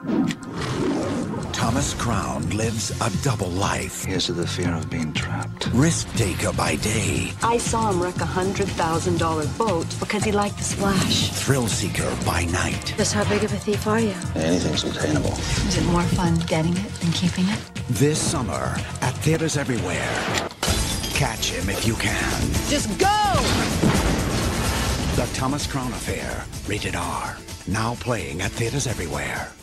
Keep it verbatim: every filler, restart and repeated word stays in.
Thomas Crown lives a double life. Here's to the fear of being trapped. Risk taker by day. I saw him wreck a hundred thousand dollar boat because he liked the splash. Thrill seeker by night. Just how big of a thief are you? Anything's attainable. Is it more fun getting it than keeping it? This summer at theaters everywhere. Catch him if you can. Just go! The Thomas Crown Affair, rated R. Now playing at theaters everywhere.